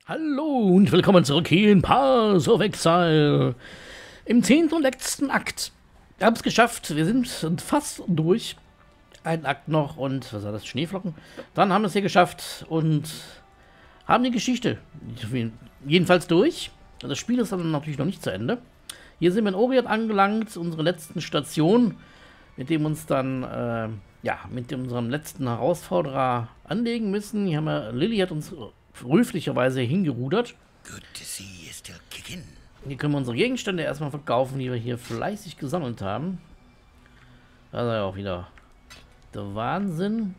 Hallo und willkommen zurück hier in Path of Exile. Im 10. und letzten Akt. Wir haben es geschafft, wir sind fast durch. Ein Akt noch und, was war das, Schneeflocken? Dann haben wir es hier geschafft und haben die Geschichte jedenfalls durch. Das Spiel ist dann natürlich noch nicht zu Ende. Hier sind wir in Oriat angelangt, unsere letzten Station, mit dem uns dann, mit unserem letzten Herausforderer anlegen müssen. Hier haben wir, Lily hat uns höflicherweise hingerudert. Hier können wir unsere Gegenstände erstmal verkaufen, die wir hier fleißig gesammelt haben. Das ist ja auch wieder der Wahnsinn.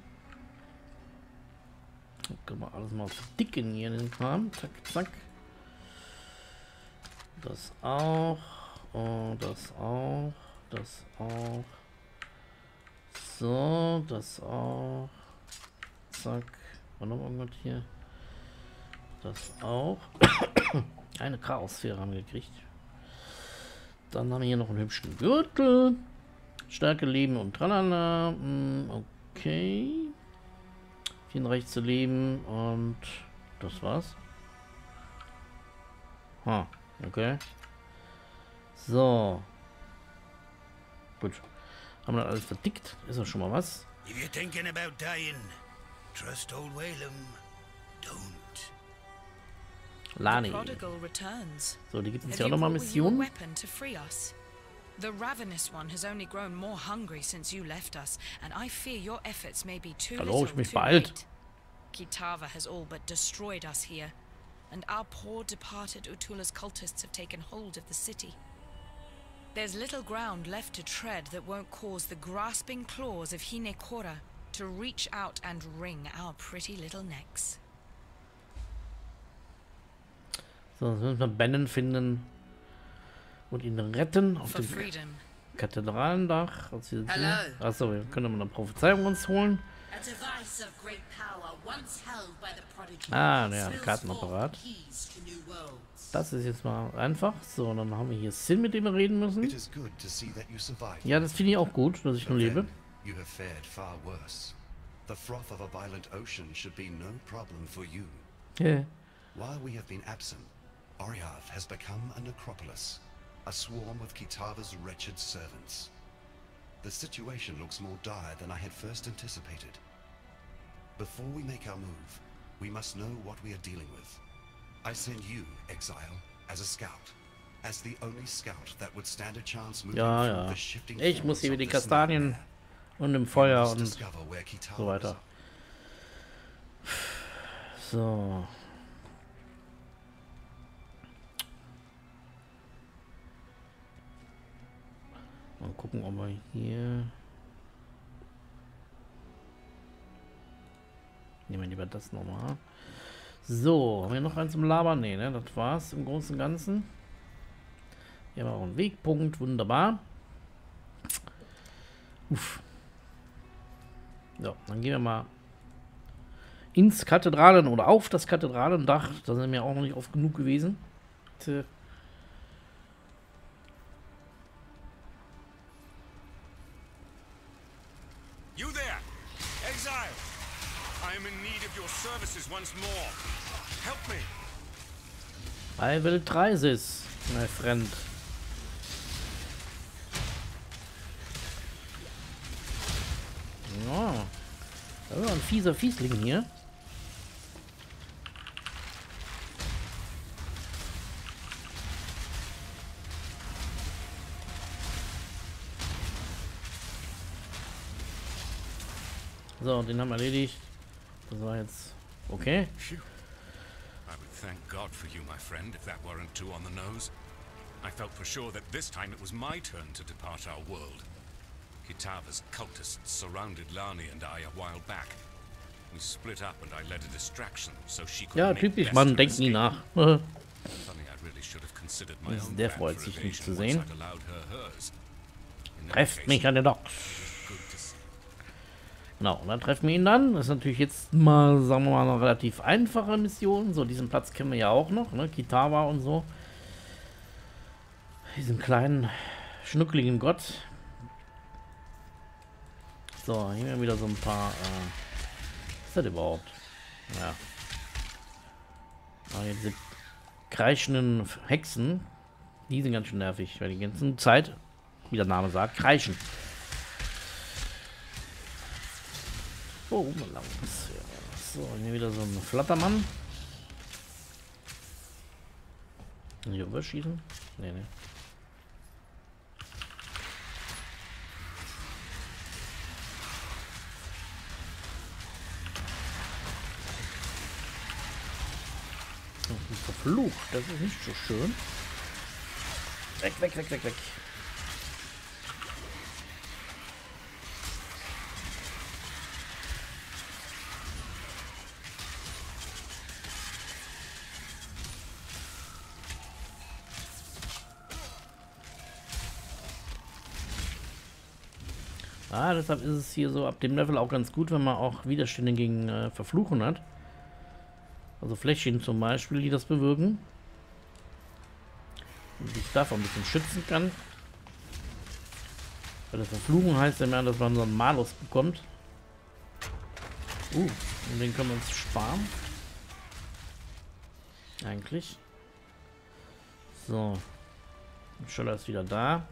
Da können wir alles mal verdicken hier in den Kram. Zack, zack. Das auch. Oh, das auch. Das auch. So, das auch. Zack. War noch irgendwas hier? Das auch. Eine Chaos-Sphäre haben wir gekriegt. Dann haben wir hier noch einen hübschen Gürtel. Stärke leben und tralala. Okay. 34 zu leben und das war's. Okay. So. Gut. Haben wir alles verdickt? Ist das schon mal was? If you're thinking about dying, trust old Whalem. Don't. Lani. So, die gibt uns ja auch nochmal Missionen. The ravenous one has only grown more hungry since you left us, and I fear your efforts may be too little too late. Kitava has all but destroyed us here, and our poor departed Utula's cultists have taken hold of the city. There's little ground left to tread that won't cause the grasping claws of Hinekora to reach out and wring our pretty little necks. So, jetzt müssen wir Bannon finden und ihn retten auf dem Kathedralendach. Achso, wir können mal eine Prophezeiung uns holen. Der Kartenapparat. Das ist jetzt mal einfach. So, dann haben wir hier Sin, mit dem wir reden müssen. Ja, das finde ich auch gut, dass ich nur lebe. While we have been absent, Oriath has become a necropolis, a swarm of Kitava's wretched servants. The situation looks more dire than I had first anticipated. Before we make our move, we must know what we are dealing with. I send you, Exile, as a scout, as the only scout that would stand a chance moving through the shifting forms of Ich muss hier wieder die Kastanien und im Feuer und so weiter. So. Mal gucken, ob wir hier... Nehmen wir lieber das nochmal. So, haben wir noch eins zum Labern? Ne, das war's im Großen und Ganzen. Hier haben wir auch einen Wegpunkt, wunderbar. Uff. So, dann gehen wir mal ins Kathedralen- oder auf das Kathedralendach. Da sind wir auch noch nicht oft genug gewesen. You there, Exile! I am in need of your services once more. Help me. I will try this, my friend. Ja, da ist ein fieser Fiesling hier. So, den haben wir erledigt. Das war jetzt okay. Phew. I would thank God for you, my friend, if that weren't too on the nose. I felt for sure that this time it was my turn to depart our world. Kitava's cultists surrounded Lani and I a while back. We split up and I led a distraction so she could. Ja, typisch, man denkt nie nach. Der freut sich nicht zu sehen. Trefft mich an den Docks. Genau, und dann treffen wir ihn dann. Das ist natürlich jetzt mal, sagen wir mal, eine relativ einfache Mission. So, diesen Platz kennen wir ja auch noch, ne? Kitava und so. Diesen kleinen, schnuckligen Gott. So, hier haben wir wieder so ein paar, was ist das überhaupt? Ja. diese kreischenden Hexen, die sind ganz schön nervig, weil die ganze Zeit, wie der Name sagt, kreischen. Oh, so, hier wieder so ein Flattermann. Hier überschießen? Nee, nee. Verflucht, das ist nicht so schön. Weg, weg, weg, weg, weg. Deshalb ist es hier so ab dem Level auch ganz gut, wenn man auch Widerstände gegen Verfluchen hat. Also Fläschchen zum Beispiel, die das bewirken. Und sich davon ein bisschen schützen kann. Weil das Verfluchen heißt ja mehr, dass man so einen Malus bekommt. Und den können wir uns sparen. Eigentlich. So. Der Schöller ist wieder da.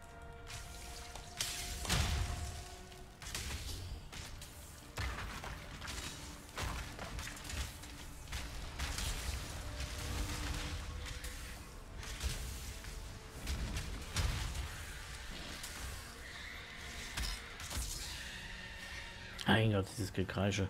Mein Gott, dieses Gekreische.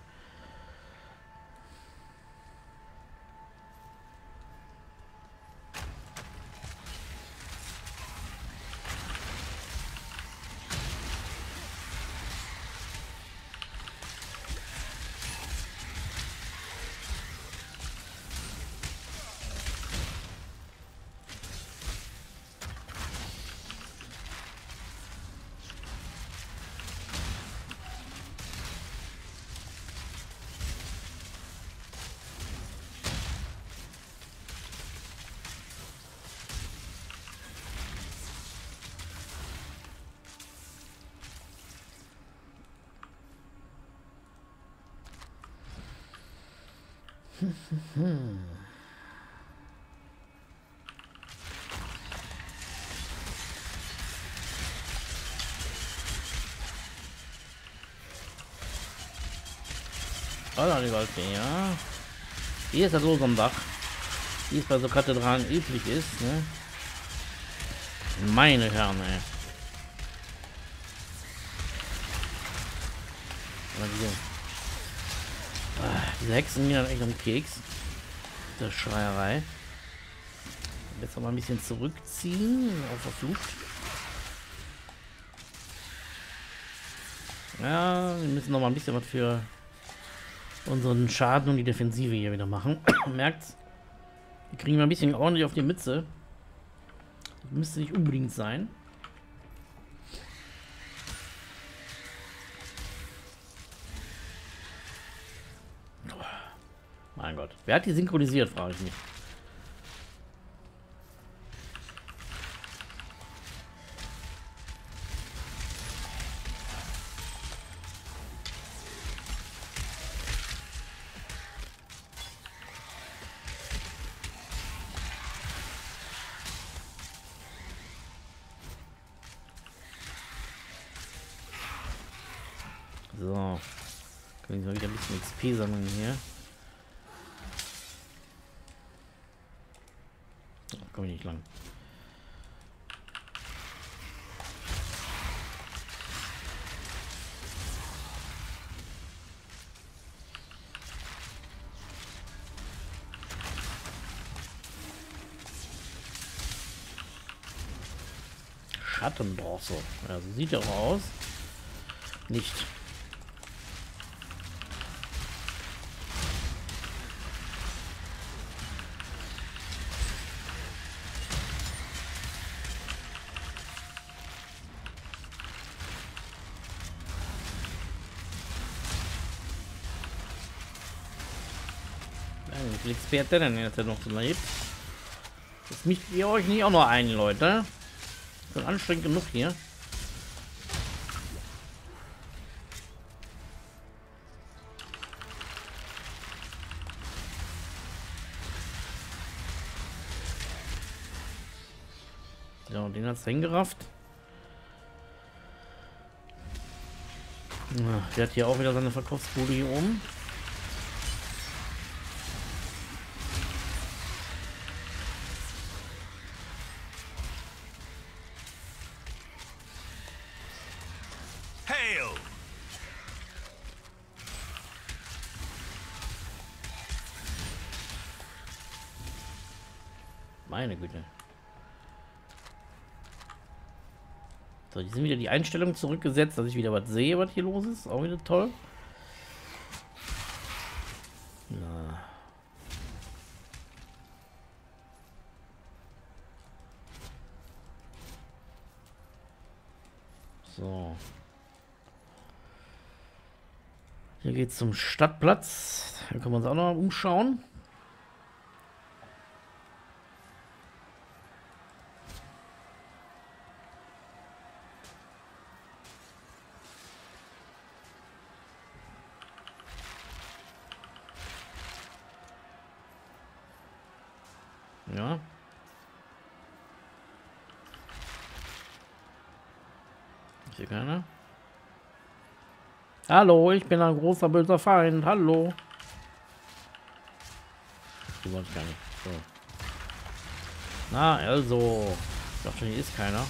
Oh, die Wolke, ja. Hier ist das los am Dach. Wie es bei so Kathedralen üblich ist, ne? Meine Herren, ey. Diese Hexen gehen dann echt am Keks. Der Schreierei. Jetzt noch mal ein bisschen zurückziehen. Auf verflucht. Ja, wir müssen noch mal ein bisschen was für unseren Schaden und die Defensive hier wieder machen. Merkt's? Wir kriegen wir ein bisschen ordentlich auf die Mütze. Das müsste nicht unbedingt sein. Mein Gott. Wer hat die synchronisiert, frage ich mich. So. Können wir mal wieder ein bisschen XP sammeln hier. Komme ich nicht lang. Schattenbronze. Ja, so sieht er auch aus. Nicht. Wie viel XP hat der denn jetzt noch so lebt? Das mischt ihr euch nicht auch noch ein, Leute. Schon anstrengend genug hier. Ja, den hat's hingerafft. Ja, der hat hier auch wieder seine Verkaufsbude hier oben. Hail! Meine Güte. So, hier sind wieder die Einstellungen zurückgesetzt, dass ich wieder was sehe, was hier los ist. Auch wieder toll. Na. So. Hier geht's zum Stadtplatz. Da können wir uns auch noch mal umschauen. Ja. Ist hier keiner? Hallo, ich bin ein großer böser Feind. Hallo. Die wollen gar nicht. So. Na, also. Ich dachte, hier ist keiner.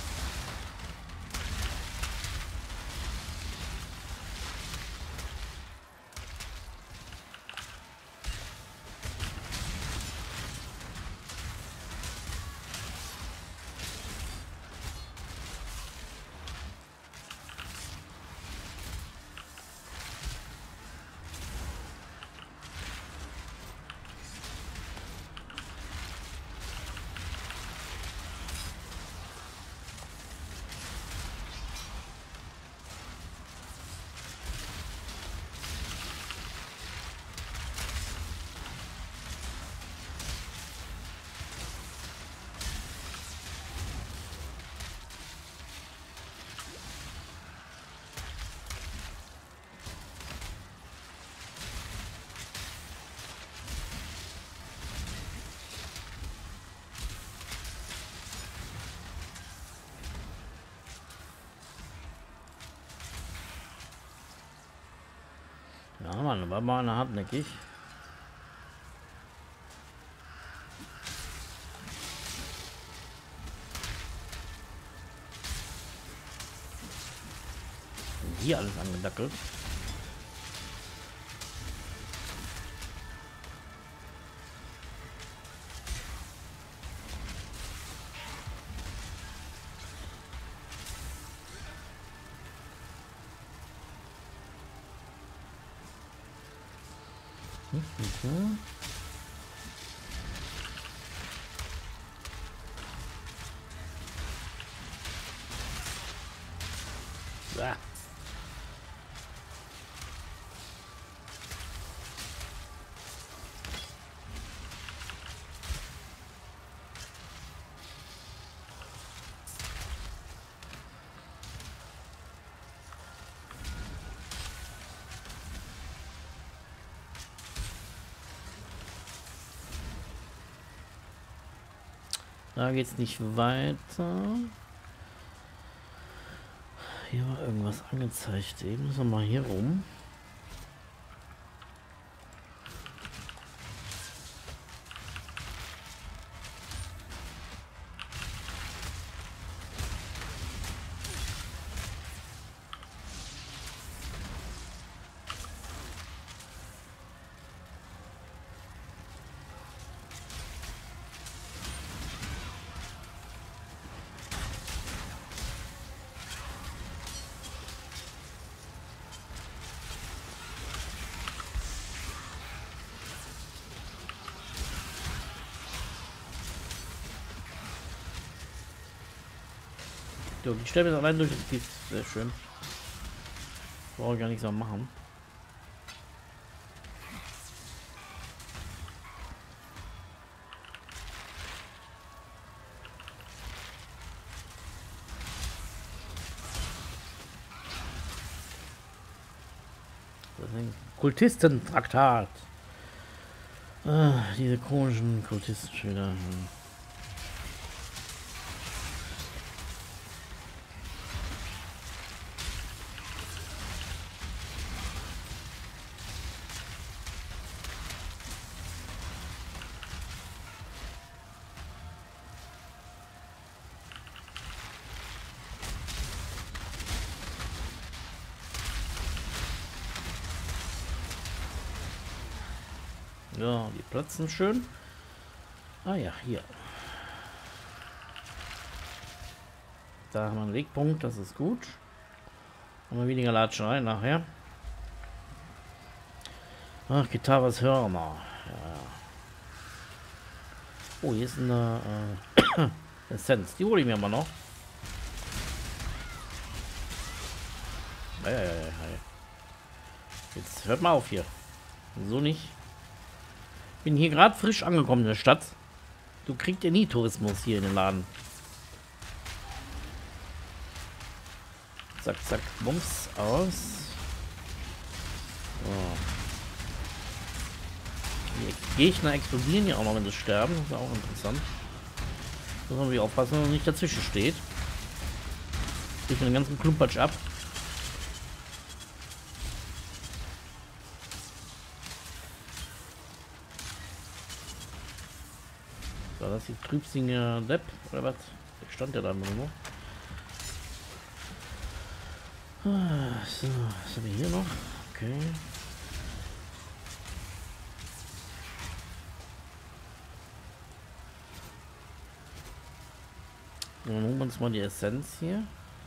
Ja, Mann, war mal eine hartnäckig. Hier alles angedackelt. Ja. Da geht's nicht weiter. Hier war irgendwas angezeigt. Eben müssen wir mal hier rum. So, die Stelle ist allein durch das Gift. Sehr schön. Brauche gar nichts mehr machen. Das ist ein Kultisten-Traktat. Ah, diese komischen Kultisten wieder. Ja, die platzen schön. Ah ja, hier. Da haben wir einen Wegpunkt, das ist gut. Haben wir weniger Latscherei nachher. Ach, Kitavas Hörner. Ja. Oh, hier ist eine Essenz. Die hole ich mir mal noch. Ja. Jetzt hört mal auf hier. So nicht. Bin hier gerade frisch angekommen in der Stadt. Du kriegst ja nie Tourismus hier in den Laden. Zack, zack, Bums aus. So. Die Gegner explodieren ja auch noch, wenn sie sterben. Das ist auch interessant. Muss man aufpassen, dass man nicht dazwischen steht. Geht den ganzen Klumpatsch ab. War das die Trübsinger Depp oder was? Der stand ja da nur. So, was haben wir hier noch? Okay. Dann holen wir uns mal die Essenz hier.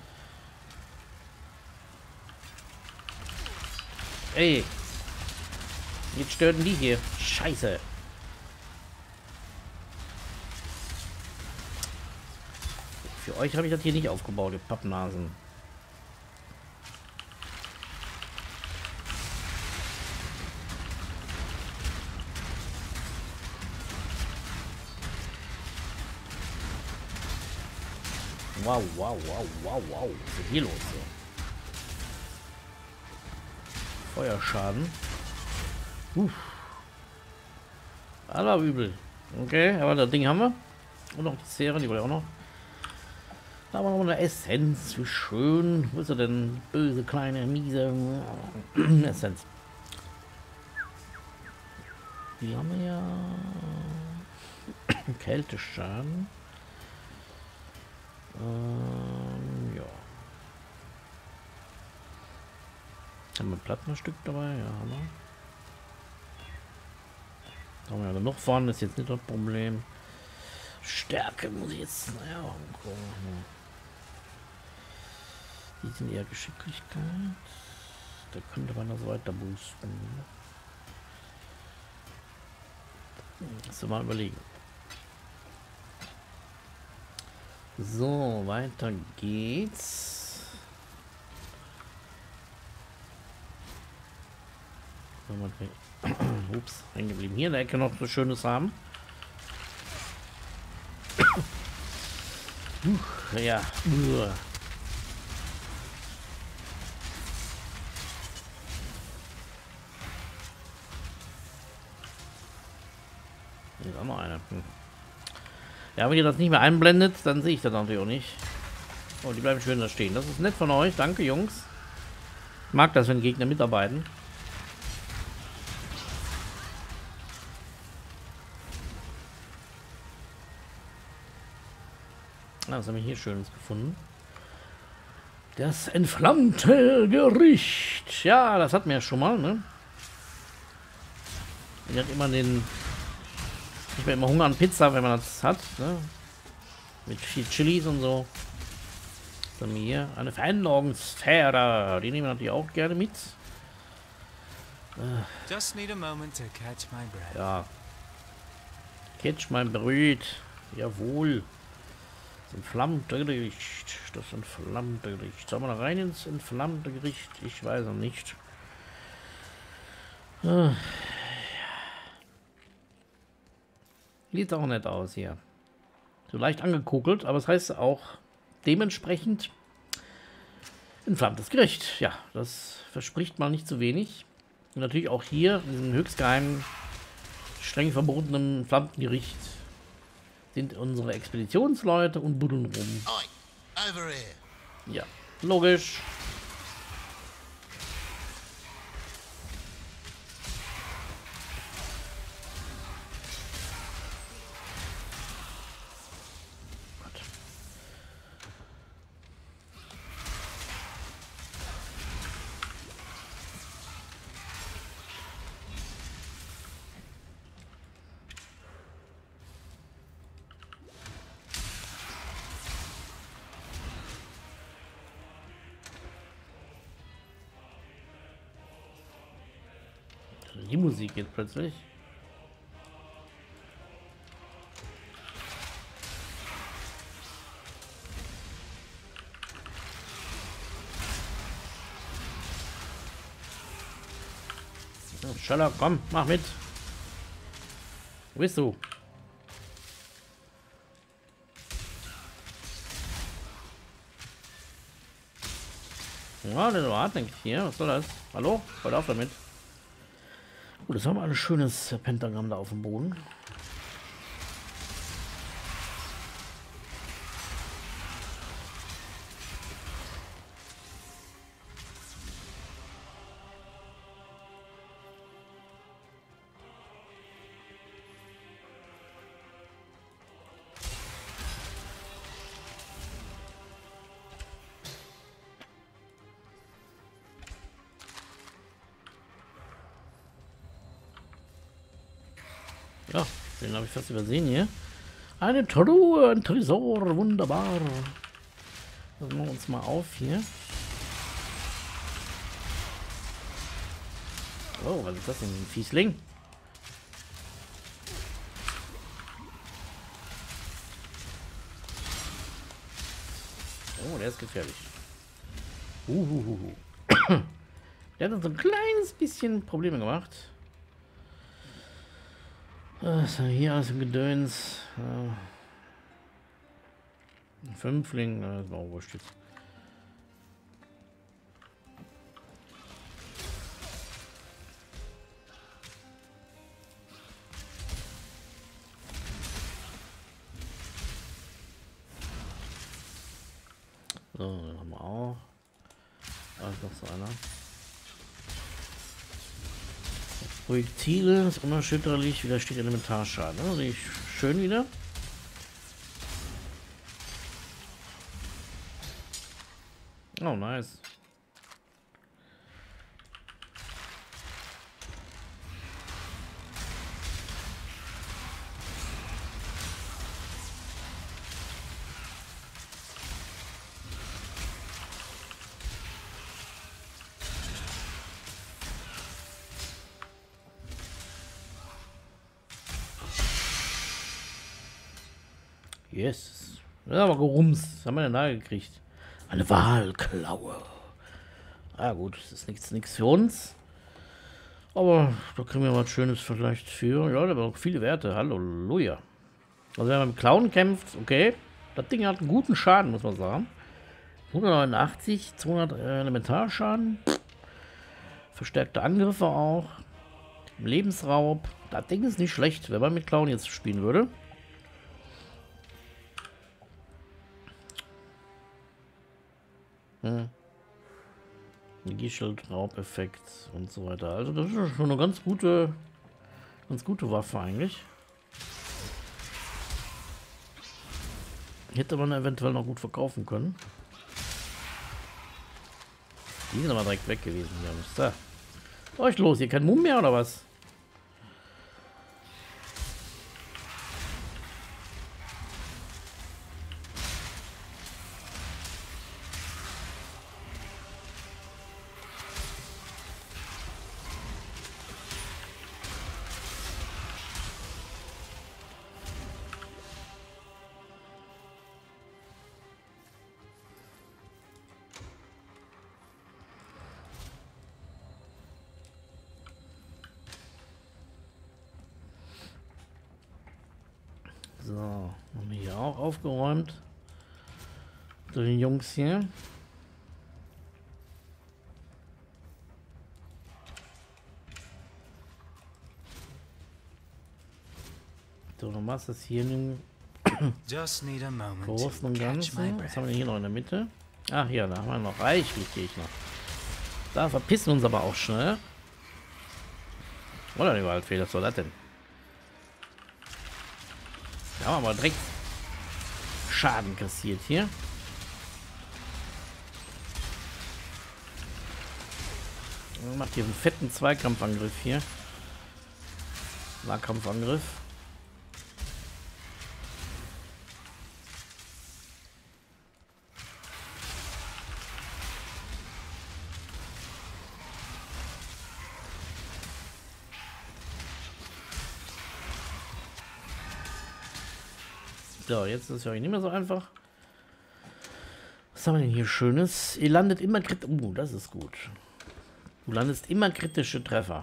Ey! Jetzt stören die hier. Scheiße! Für euch habe ich das hier nicht aufgebaut, ihr Pappnasen. Wow. Was ist denn hier los? So? Feuerschaden. Aller übel. Okay, aber das Ding haben wir. Und noch die Serie, die wollte ich auch noch. Da haben wir noch eine Essenz. Wie schön. Wo ist er denn? Böse, kleine, miese Essenz. Die haben wir ja. Kälteschaden. Ja. Haben wir ein Plattenstück dabei? Ja, haben wir. Da haben wir ja genug vorne, ist jetzt nicht das Problem. Stärke muss ich jetzt. Naja, gucken. Die sind eher Geschicklichkeit. Da könnte man das weiter boosten. Lass mal überlegen. So, weiter geht's. Ups, eingeblieben. Hier in der Ecke noch so Schönes haben. Ja. Hier ist auch noch eine. Ja, wenn ihr das nicht mehr einblendet, dann sehe ich das natürlich auch nicht. Oh, die bleiben schön da stehen. Das ist nett von euch. Danke, Jungs. Ich mag das, wenn Gegner mitarbeiten. Was haben wir hier Schönes gefunden? Das entflammte Gericht. Ja, das hatten wir ja schon mal, ne? Ich hatte immer den... Ich habe immer Hunger an Pizza, wenn man das hat, ne? Mit viel Chilis und so. Dann hier eine Veränderungssphäre. Die nehmen wir natürlich auch gerne mit. Just need a moment to catch my breath. Ja. Catch mein Brüt. Jawohl. Das entflammte Gericht. Das entflammte Gericht. Sollen wir da rein ins entflammte Gericht? Ich weiß noch nicht. Sieht auch nett aus hier. So leicht angekokelt, aber das heißt auch dementsprechend entflammtes Gericht. Ja, das verspricht man nicht zu wenig. Und natürlich auch hier in diesem höchstgeheimen, streng verbotenen entflammten Gericht sind unsere Expeditionsleute und buddeln rum. Ja, logisch. Die Musik geht plötzlich. Sherlock, komm, mach mit. Wo bist du? Ja, der war denke ich hier. Was soll das? Hallo? Hört auf damit. Gut, das haben wir ein schönes Pentagramm da auf dem Boden. Ja, den habe ich fast übersehen hier. Eine Truhe, ein Tresor, wunderbar. Das machen wir uns mal auf hier. Oh, was ist das denn? Ein Fiesling? Oh, der ist gefährlich. Der hat uns ein kleines bisschen Probleme gemacht. Was haben wir hier aus dem Gedöns? Ein Fünfling, das war auch wurscht jetzt. So, den haben wir auch. Da ist noch so einer. Projektile ist unerschütterlich, widersteht Elementarschaden. Also ich schön wieder. Oh, nice. Yes. Ja, aber gerumst. Was haben wir denn da gekriegt? Eine Walklaue. Ah gut, das ist nichts für uns. Aber da kriegen wir was Schönes vielleicht für. Ja, da haben auch viele Werte. Halleluja. Also wenn man mit Klauen kämpft, okay. Das Ding hat einen guten Schaden, muss man sagen. 189, 200 Elementarschaden. Verstärkte Angriffe auch. Lebensraub. Das Ding ist nicht schlecht, wenn man mit Klauen jetzt spielen würde. Energieschild, Raubeffekt und so weiter. Also das ist schon eine ganz gute Waffe eigentlich. Hätte man eventuell noch gut verkaufen können. Die sind aber direkt weg gewesen. Ja, was euch los? Hier kein Mumm mehr oder was? So, haben wir hier auch aufgeräumt. So, den Jungs hier. So, dann machst du das hier in den Großen und Ganzen. Was haben wir hier noch in der Mitte? Ach ja, da haben wir noch reichlich Gegner. Da verpissen wir uns aber auch schnell. Oder die Waldfee, was soll das denn? Da haben wir aber direkt Schaden kassiert hier. Und macht hier einen fetten Zweikampfangriff hier. Nahkampfangriff. So, jetzt ist es ja nicht mehr so einfach. Was haben wir denn hier Schönes? Ihr landet immer das ist gut. Du landest immer kritische Treffer.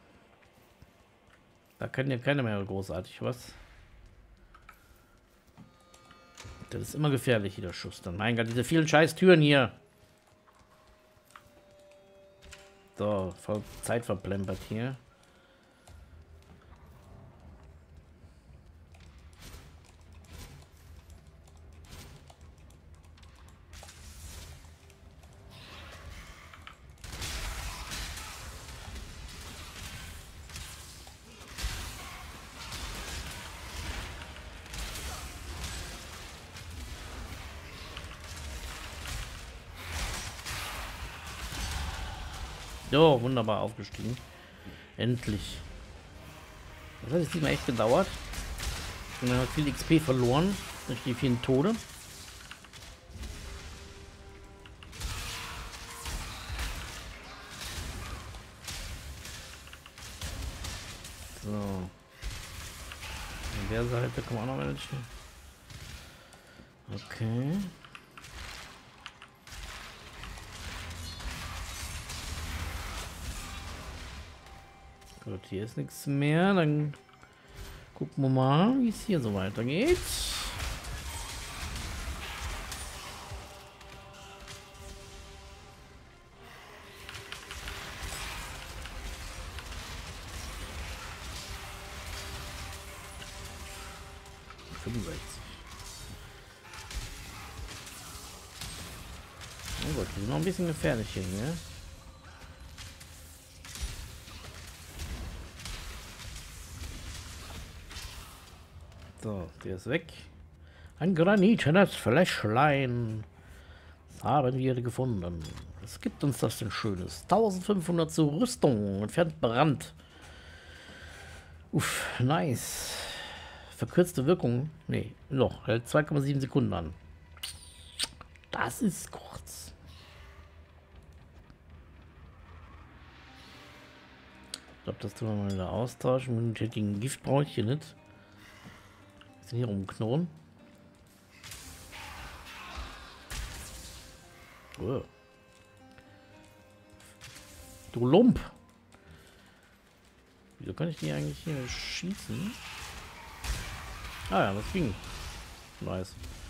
Da kann ja keiner mehr großartig was. Das ist immer gefährlich, jeder Schuss dann. Mein Gott, diese vielen scheiß Türen hier. So, voll Zeit verplempert hier. So, wunderbar aufgestiegen. Endlich. Das hat jetzt diesmal echt gedauert. Und man hat viel XP verloren durch die vielen Tode. So. An der Seite kommen auch noch welche. Okay. Gut, hier ist nichts mehr. Dann gucken wir mal, wie es hier so weitergeht. Oh Gott, die sind noch ein bisschen gefährlich hier, ne? So, der ist weg. Ein granitenes Fläschlein. Das haben wir gefunden. Was gibt uns das denn Schönes? 1500 zur Rüstung. Entfernt Brand. Uff, nice. Verkürzte Wirkung. Nee, noch. Hält 2,7 Sekunden an. Das ist kurz. Ich glaube, das tun wir mal wieder austauschen. Mit dem Gift brauche ich hier nicht. Sind hier rumknurren. Oh. Du Lump. Wieso kann ich die eigentlich hier schießen? Ah ja, das ging. Nice.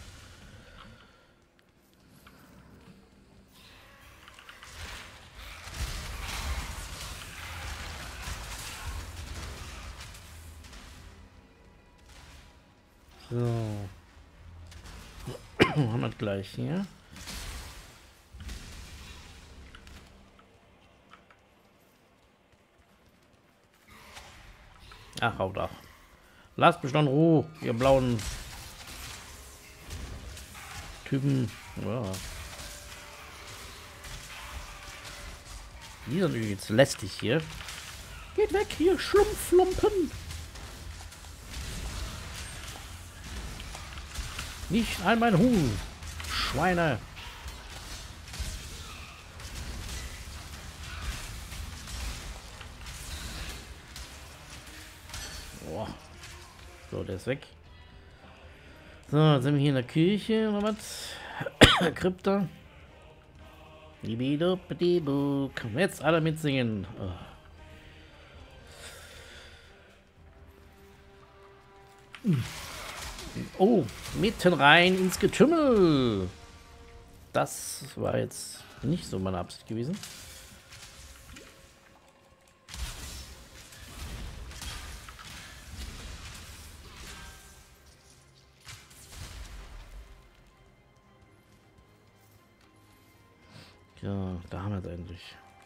So. Haben wir gleich hier. Ach, haut ab. Lasst mich doch in Ruhe, ihr blauen Typen. Ja. Die sind jetzt lästig hier. Geht weg hier, Schlumpflumpen. Nicht an mein Huhn, Schweine. Boah. So, der ist weg. So, jetzt sind wir hier in der Kirche oder was? Krypta. Jetzt alle mitsingen. Oh, mitten rein ins Getümmel. Das war jetzt nicht so meine Absicht gewesen. Ja, da haben wir es endlich.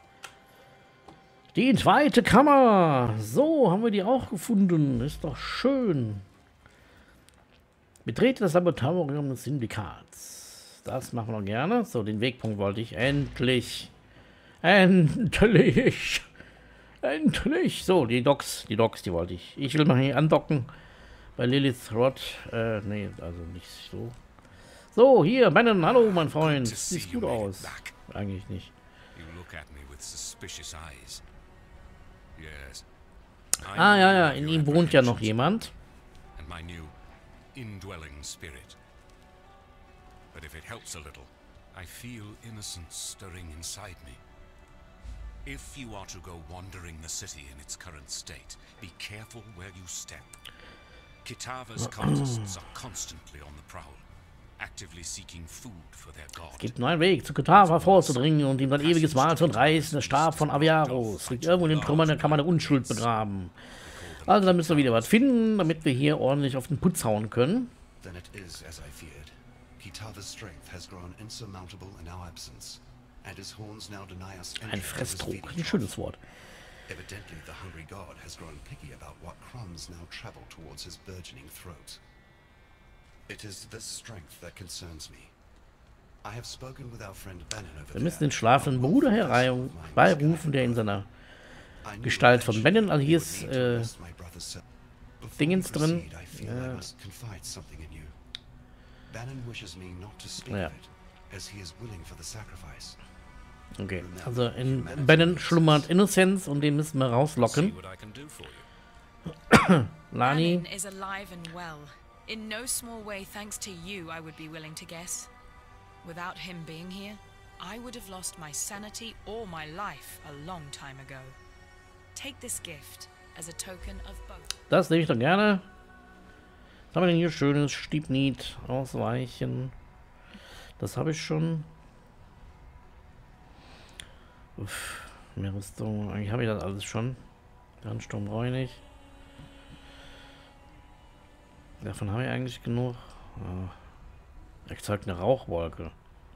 Die zweite Kammer. So, haben wir die auch gefunden. Ist doch schön. Betrete das Laboratorium des Syndikats. Das machen wir gerne. So, den Wegpunkt wollte ich. Endlich. Endlich. Endlich. So, die Docks, die wollte ich. Ich will mal hier andocken. Bei Lilith Rod. Nee, also nicht so. So, hier, Bannon, hallo, mein Freund. Sieht gut aus. Eigentlich nicht. Ah, ja, ja, in ihm wohnt ja noch jemand. indwelling spirit. But if it helps a little, I feel innocence stirring inside me. If you are to go wandering the city in its current state, be careful where you step. Kitava's cultists are constantly on the prowl, actively seeking food for their god. Es gibt nur einen Weg, zu Kitava vorzudringen und ihm sein ewiges Mahl zu entreißen. Der Stab von Aviaros liegt irgendwo in den Trümmern, da kann man eine Unschuld begraben. Also da müssen wir wieder was finden, damit wir hier ordentlich auf den Putz hauen können. Then it is as I feared. Kitava's strength has grown insurmountable in our absence, and his horns now deny us Ein Fresstrog, ein schönes Wort. Evidently, the hungry god has grown picky about what crumbs now travel towards his burgeoning throat. It is this strength that concerns me. I have spoken with our friend Banon over Wir müssen den schlafenden Bruder herbeirufen, der in seiner Gestalt von Banon, also hier ist Dingens drin. Ja. Okay, also in Banon schlummert Innocence und den müssen wir rauslocken. Lani. Banon is alive and well. In no small way thanks to you, I would be willing to guess. Without him being here, I would have lost my sanity or my life a long time ago. Take this gift as a token of both. Das nehme ich doch gerne. Was haben wir denn hier schönes? Stiebnied, ausweichen. Das habe ich schon. Uff, mehr Rüstung. Eigentlich habe ich das alles schon. Brandsturm brauche ich nicht. Davon habe ich eigentlich genug. Erzeugt eine Rauchwolke.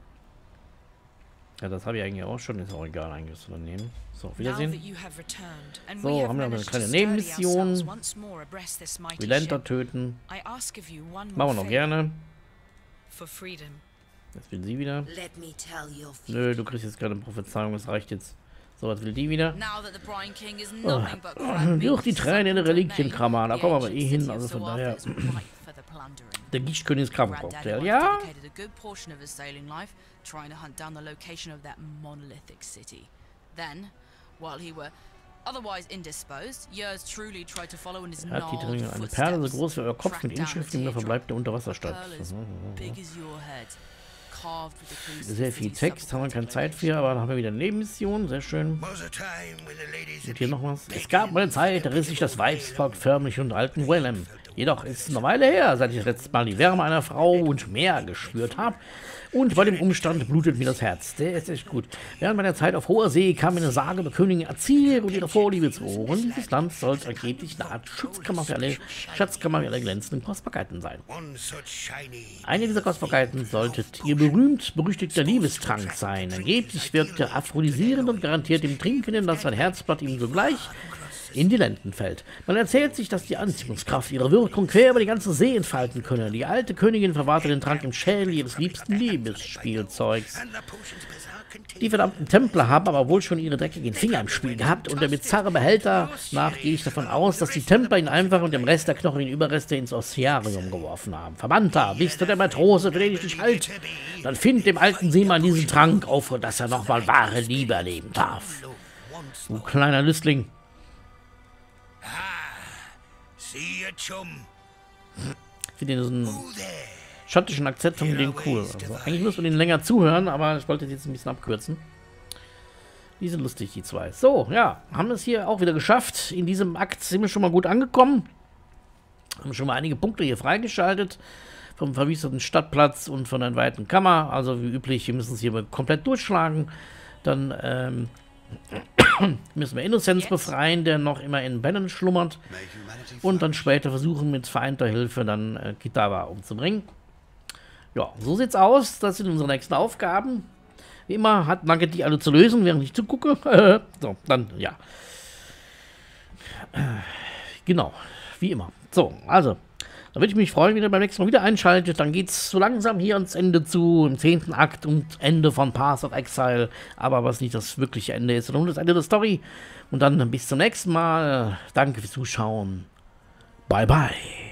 Ja, das habe ich eigentlich auch schon. Ist auch egal eigentlich zu nehmen. So, Wiedersehen. So, haben wir noch eine kleine Nebenmission. Vilenter töten. Machen wir noch gerne. Jetzt will sie wieder. Nö, du kriegst jetzt keine Prophezeiung. Das reicht jetzt. So, was will die wieder? Oh. Durch die Tränen der Reliquienkammer. Da kommen wir aber eh hin. Also von daher. Der Gichtkönig ist Krabbencocktail. Ja? Er hat die Dringe eine Perle so groß wie euer Kopf mit Inschriften in der Verbleib der Unterwasserstadt. Sehr viel Text, haben wir keine Zeit für, aber dann haben wir wieder eine Nebenmission, sehr schön. Und hier noch was. Es gab mal eine Zeit, da riss sich das Weibsvolk förmlich und alten Wellem. Jedoch ist es eine Weile her, seit ich das letzte Mal die Wärme einer Frau und mehr gespürt habe. Und bei dem Umstand blutet mir das Herz. Der ist echt gut. Während meiner Zeit auf hoher See kam mir eine Sage über Königin Azir und ihre Vorliebe zu Ohren. Dieses Land soll angeblich eine Art Schatzkammer für alle glänzenden Kostbarkeiten sein. Eine dieser Kostbarkeiten sollte ihr berühmt-berüchtigter Liebestrank sein. Angeblich wirkte aphrodisierend und garantiert dem Trinkenden, dass sein Herzblatt ihm sogleich in die Lenden fällt. Man erzählt sich, dass die Anziehungskraft ihre Wirkung quer über die ganze See entfalten könne. Die alte Königin verwahrte den Trank im Schädel ihres liebsten Liebesspielzeugs. Die verdammten Templer haben aber wohl schon ihre dreckigen Finger im Spiel gehabt und der bizarre Behälter, nach gehe ich davon aus, dass die Templer ihn einfach und dem Rest der knochigen Überreste ins Ossiarium geworfen haben. Verbannter, bist du der Matrose, für den ich dich halte? Dann find dem alten Seemann diesen Trank auf, dass er nochmal wahre Liebe erleben darf. Du kleiner Lüstling. Ich finde diesen schottischen Akzent von dem cool. Also, eigentlich muss man den länger zuhören, aber ich wollte jetzt ein bisschen abkürzen. Die sind lustig, die zwei. So, ja, haben es hier auch wieder geschafft. In diesem Akt sind wir schon mal gut angekommen. Haben schon mal einige Punkte hier freigeschaltet. Vom verwüsteten Stadtplatz und von der weiten Kammer. Also wie üblich, wir müssen es hier komplett durchschlagen. Dann, müssen wir Innocence befreien, der noch immer in Banon schlummert. Und dann später versuchen, mit vereinter Hilfe dann Kitava umzubringen. Ja, so sieht's aus. Das sind unsere nächsten Aufgaben. Wie immer hat Nugget die alle zu lösen, während ich zugucke. So, dann, ja. Genau, wie immer. So, also, da würde ich mich freuen, wenn ihr beim nächsten Mal wieder einschaltet. Dann geht's so langsam hier ans Ende zu, im 10. Akt und Ende von Path of Exile. Aber was nicht das wirkliche Ende ist, sondern nur das Ende der Story. Und dann bis zum nächsten Mal. Danke fürs Zuschauen. Bye, bye.